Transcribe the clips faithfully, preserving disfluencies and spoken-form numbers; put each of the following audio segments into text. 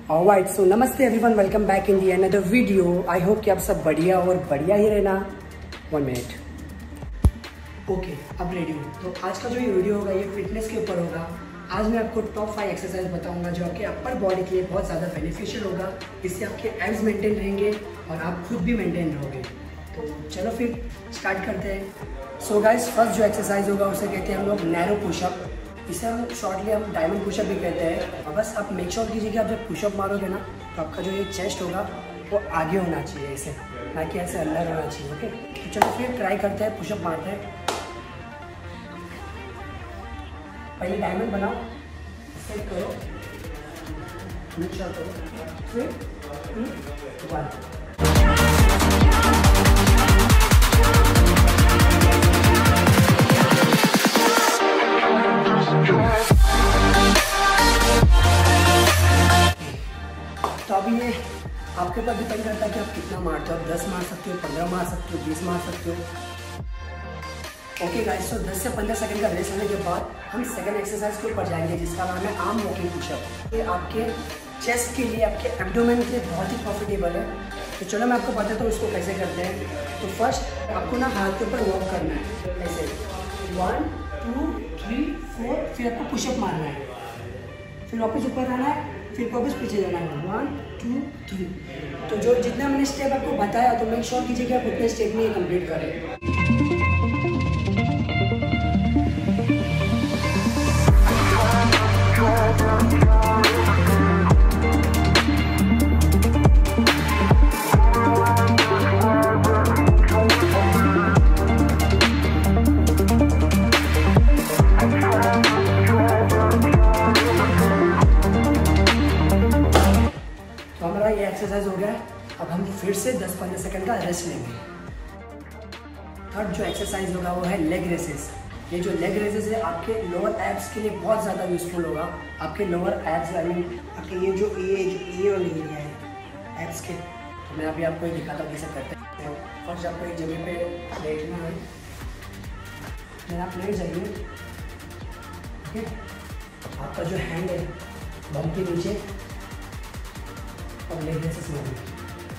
Alright, so नमस्ते everyone, welcome back in the another video. I hope कि आप सब बढ़िया और बढ़िया ही रहना। One minute. ओके, अब रेडी हूँ। तो आज का जो ये वीडियो होगा ये फिटनेस के ऊपर होगा। आज मैं आपको टॉप फाइव एक्सरसाइज बताऊंगा जो आपके अपर बॉडी के लिए बहुत ज़्यादा बेनिफिशियल होगा। इससे आपके एब्स मेंटेन रहेंगे और आप खुद भी मेंटेन रहोगे। तो चलो फिर स्टार्ट करते हैं। सो गाइस, फर्स्ट जो एक्सरसाइज होगा उसे कहते हैं हम लोग नैरो पुशअप। इसे हम शॉर्टली हम डायमंड पुशअप भी कहते हैं। और बस आप मेक श्योर कीजिए कि आप जब पुशअप मारोगे ना तो आपका जो ये चेस्ट होगा वो आगे होना चाहिए, ऐसे ना कि ऐसे अंदर होना चाहिए। ओके, तो चलो फिर ट्राई करते हैं, पुशअप मारते हैं। पहले डायमंड बनाओ, सेट करो, मेक श्योर करो, फिर वन। तो अभी ये आपके ऊपर डिपेंड करता है कि आप कितना मारते हो। आप दस मार सकते हो, पंद्रह मार सकते हो, बीस मार सकते हो। ओके गाइस, तो दस से पंद्रह सेकंड का रेस्ट होने के बाद हम सेकंड एक्सरसाइज के ऊपर जाएंगे जिसका नाम है आर्म वॉकिंग पुशअप। ये आपके चेस्ट के लिए, आपके एब्डोमेन के लिए बहुत ही प्रॉफिटेबल है। तो चलो मैं आपको बताता हूँ इसको कैसे करते हैं। तो फर्स्ट आपको ना हाथ के ऊपर वॉक करना है, ऐसे वन टू थ्री फोर, फिर आपको पुशअप मारना है, फिर वापस ऊपर आना है, फिर वापस पीछे जाना है, वन टू थ्री। तो जो जितना मैंने स्टेप आपको बताया तो मेक श्योर कीजिए कि आप उतने स्टेप में कंप्लीट करें। तो हमारा ये एक्सरसाइज हो गया। अब हम फिर से दस पंद्रह सेकंड का रेस्ट लेंगे। थर्ड जो एक्सरसाइज होगा वो है लेग रेसेस। ये जो लेग रेसेस है आपके लोअर एब्स के लिए बहुत ज़्यादा यूजफुल होगा। आपके लोअर एब्स आई मीन आपके ये जो ये जो ये वाली एरिया है एब्स के, तो मैं अभी आपको ये दिखाता हूँ कैसे करते हैं। फर्स्ट आपको एक जगह पे लेटना है, मेरा आप लेट जाइए। ओके, आपका जो हैंड है बम के नीचे और लेग रेसेस में भी।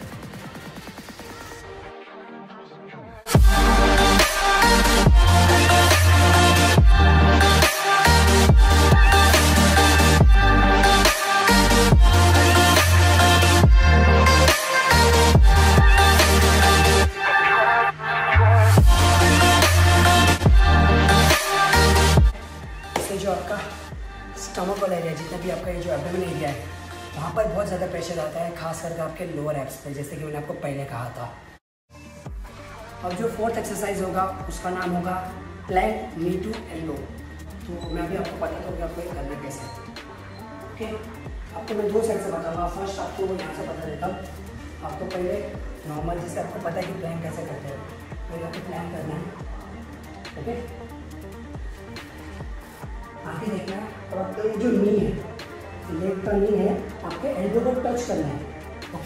जो आपका स्टमक वाला एरिया, जितना भी आपका ये जो एब्डोमेन एरिया है वहाँ पर बहुत ज़्यादा प्रेशर आता है, खास करके आपके लोअर एब्स पे, जैसे कि मैंने आपको पहले कहा था। और जो फोर्थ एक्सरसाइज होगा उसका नाम होगा प्लैंक नी टू एल्बो। तो मैं अभी आपको बताता हूँ कि आपको ये करना कैसे है। ओके, आपको मैं दो साइड से बताऊँगा। फर्स्ट आपको यहाँ से बता देता हूँ। आपको पहले नॉर्मल, जिससे आपको पता है कि प्लैंक कैसे करते हैं, पहले आपको प्लैंक करना है। ओके, आगे देखना है और आपका ये जो नी है, लेग का नी है, आपके एल्बो को टच करना है। ओके,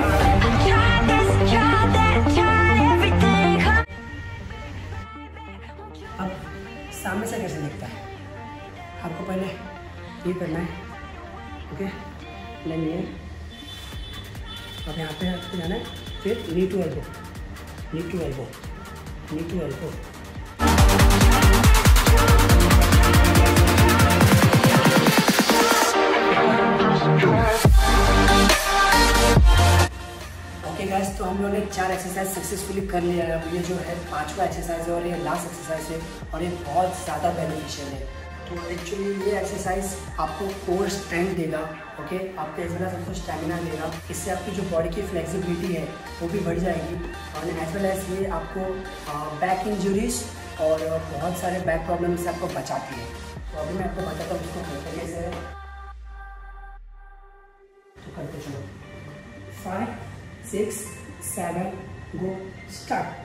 अब सामने से कैसे दिखता है, आपको पहले ये करना है। ओके, लेग ये, अब यहाँ पे आपको जाना है, फिर knee to elbow, knee to elbow, knee to elbow. Okay guys, तो हम लोगों ने चार एक्सरसाइज सक्सेसफुली कर लिया है। अब ये जो है पांचवा एक्सरसाइज है और ये लास्ट एक्सरसाइज है और ये बहुत ज़्यादा बेनिफिशियल है। तो एक्चुअली ये एक्सरसाइज आपको कोर स्ट्रेंथ देगा। ओके, आपको एज वेल एज आपको स्टेमिना देगा। इससे आपकी जो बॉडी की फ्लेक्सिबिलिटी है वो भी बढ़ जाएगी और एज वेल एज ये आपको बैक इंजरीज और बहुत सारे बैक प्रॉब्लम से आपको बचाती है। तो अभी मैं आपको बताता हूँ इसको करते कैसे है। तो करते चलो, five six seven go start.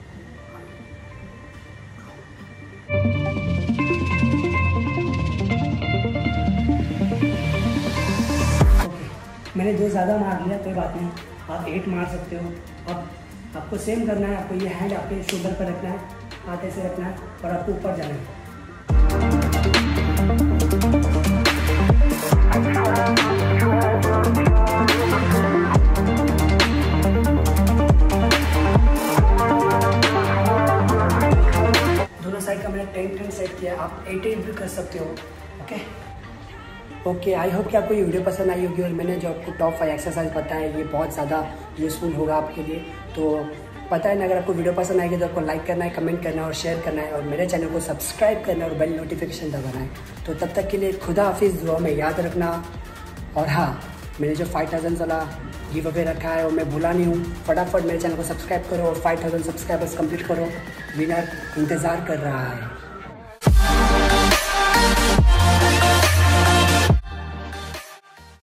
Okay, मैंने दो ज़्यादा मार लिया, कोई बात नहीं, आप एट मार सकते हो। अब आपको सेम करना है। आपको ये हैंड आपके शोल्डर पर रखना है, हाथ ऐसे रखना है और आपको ऊपर जाना है। Thank you. साइड का मैंने टेन टेन सेट किया है, आप एट एट भी कर सकते हो। ओके ओके आई होप कि आपको ये वीडियो पसंद आई होगी और मैंने जो आपको टॉप फाइव एक्सरसाइज बताया ये बहुत ज़्यादा यूज़फुल होगा आपके लिए। तो पता है ना, अगर आपको वीडियो पसंद आएगी तो आपको लाइक करना है, कमेंट करना है और शेयर करना है और मेरे चैनल को सब्सक्राइब करना है और बेल नोटिफिकेशन दबाना है। तो तब तक के लिए खुदा हाफिज़, दुआ में याद रखना। और हाँ, मैंने जो फाइव थाउजेंड वाला गिव अवे रखा है वो मैं भूला नहीं हूँ, फटाफट मेरे चैनल को सब्सक्राइब करो और फाइव थाउजेंड सब्सक्राइबर्स कंप्लीट करो। विनर इंतज़ार कर रहा है।